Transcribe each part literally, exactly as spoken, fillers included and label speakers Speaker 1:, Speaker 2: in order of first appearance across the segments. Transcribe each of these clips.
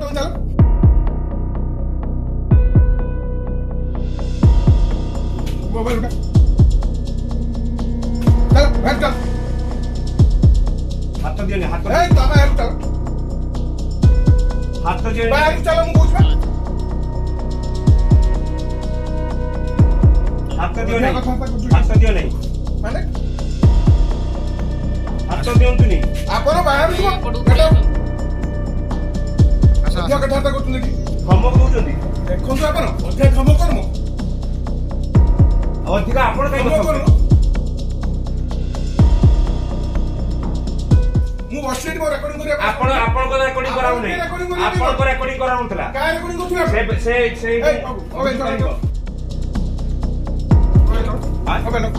Speaker 1: तुम चलो मोबाइल उठा चलो बैठ चल
Speaker 2: हाथ तो दियो नहीं हाथ तो
Speaker 1: ए तमे हेल्प चलो
Speaker 2: हाथ तो दियो
Speaker 1: बैठ चलो मु पूछ
Speaker 2: हाथ तो दियो नहीं हाथ तो दियो नहीं
Speaker 1: माने
Speaker 2: हाथ तो दियो नहीं
Speaker 1: आपण बाहर ଯିବ ବେटा ଅଧିକ କଥାବାର୍ତ୍ତା କରୁଛନ୍ତି କି
Speaker 2: ଧମକ ଦଉଛନ୍ତି
Speaker 1: ଦେଖନ୍ତୁ ଆପଣ ଅଧିକ ଧମକ କରୁମ
Speaker 2: ଅଧିକ ଆପଣ କାଇଁ
Speaker 1: ଧମକ
Speaker 2: କଥା
Speaker 1: କରୁମ ମୁଁ ବସିଲି ମୋ ରେକର୍ଡିଂ କରିବା
Speaker 2: ଆପଣ ଆପଣଙ୍କ ରେକର୍ଡିଂ କରାଉ ନାହିଁ ଆପଣଙ୍କ ରେକର୍ଡିଂ କରାଉନଥିଲା
Speaker 1: କାହା ରେକର୍ଡିଂ କରୁଥିଲା
Speaker 2: ସେ ସେ ସେ
Speaker 1: ଏ ଓବେ ଚଳ ଓବେ ନ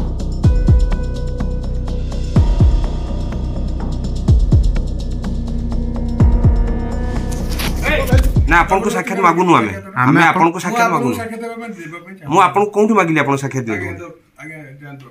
Speaker 3: ना आपन को साक्षात मागुनु आमे आमे आपन को साक्षात मागुनु
Speaker 1: साक्षात देबा ପାଇଁ ଦେବା ପାଇଁ
Speaker 3: मु आपन कोंठु मागिली आपन साक्षात दियो
Speaker 1: आगे आगे जानतो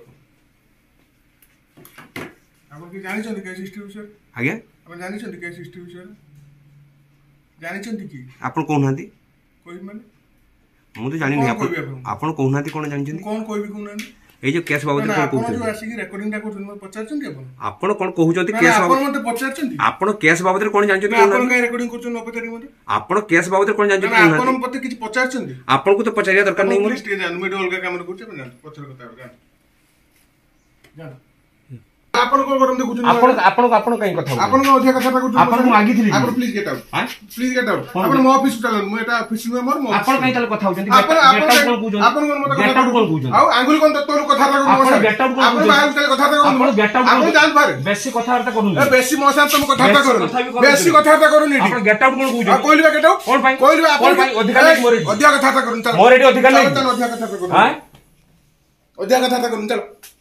Speaker 1: आपण की जानिछन केस हिस्ट्री विषय
Speaker 3: आगे
Speaker 1: आपण जानिछन केस हिस्ट्री विषय जानिछन की
Speaker 3: आपन कोहनाती
Speaker 1: कोई माने
Speaker 3: मु तो जानि नहीं आपन आपन कोहनाती कोन जानिछन
Speaker 1: कोन कोइबी कोन
Speaker 3: ए जो केस बाबत कोन कहू
Speaker 1: आपण जो आसी की रेकॉर्डिंग टा करछन म पचारछन आपण
Speaker 3: आपण कोन कहू जंती केस
Speaker 1: बाबत आपण मते पचारछन
Speaker 3: आपण केस बाबत कोन जानिछन
Speaker 1: आपण काय रेकॉर्डिंग करछन न पचारि मते
Speaker 3: आपण केस बाबत कोन जानिछन
Speaker 1: आपण मते किछ पचारछन
Speaker 3: आपण को तो पचारिया दरकार नहीं मोर
Speaker 1: स्टेज जान मीडिया अलगा काम करछ अपन पचर कथा जान जान आपण को करम देखुछन
Speaker 3: आपण आपण को आपण काई कथा
Speaker 1: आपण को अधिक कथा करछ
Speaker 3: आपण को मागी थिली
Speaker 1: आपण प्लीज गेट आउट हां प्लीज गेट आउट आपण मो ऑफिस चलन मु एटा ऑफिस में मोर मो
Speaker 3: आपण काई तले कथा होजंती
Speaker 1: आपण आपण आपण कोन मते
Speaker 3: गेट आउट कोन कहउछन
Speaker 1: आ अंगुली कोन तोर कथा ला
Speaker 3: आपण गेट आउट कोन
Speaker 1: आपण बाहर चले कथा ला
Speaker 3: आपण गेट आउट
Speaker 1: आपण जान पारे
Speaker 3: बेसी कथा वार्ता करू
Speaker 1: ए बेसी मो साथ तुम कथा ता करू बेसी कथा ता करू नी
Speaker 3: आपण गेट आउट कोन कहउछन
Speaker 1: आ कोइलबा गेट आउट
Speaker 3: कोन भाई
Speaker 1: कोइलबा आपण
Speaker 3: भाई अधिकार नहीं मोर
Speaker 1: अधिक कथा ता करू चल
Speaker 3: मोर एडी अधिकार नहीं
Speaker 1: अधिक कथा ता करू
Speaker 3: हां
Speaker 1: अधिक कथा ता करू चल